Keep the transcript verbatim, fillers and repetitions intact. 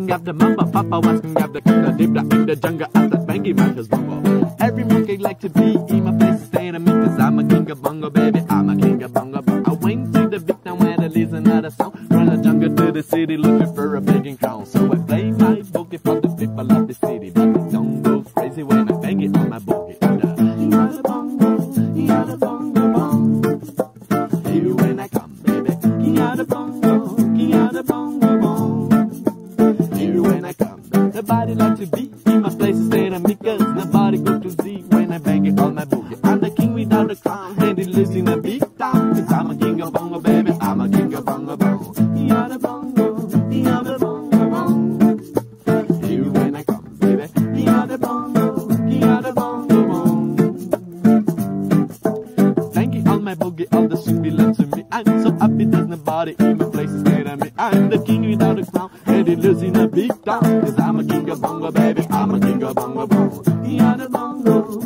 king of the mamba, Papa was king of the killer, deep in the jungle after banging my his bongo. Every monkey like to be in my place, stay to me, cause I'm a king of bongo, baby, I'm a king of bongo. I went to the big town where there is another song, from the jungle to the city looking for a begging crown. So I play my boogie for the people of the city, but they don't go crazy when I bang it on my boogie. You got the bongo, you got the bongo, bongo. Here when I come, baby, you got the bongo, you got the bongo, bongo. Here when I come, nobody like to be in my place instead of me, cause nobody go to see when I bang it on my boogie. I'm the king without a crown, and it lives in a big town, cause I'm a king of bongo, baby, I'm a king of bongo, bongo. You got the bongo, you got the bongo, bongo. Here when I come, baby, you got the bongo, you got the bongo, bongo. Thank you on my boogie, all the shit belong to me. I'm so happy there's nobody in my place instead of me. I'm the king without a crown, and it lives in a big town, cause I'm a king of bongo, baby, I'm a king of bongo, bongo. You got the bongo,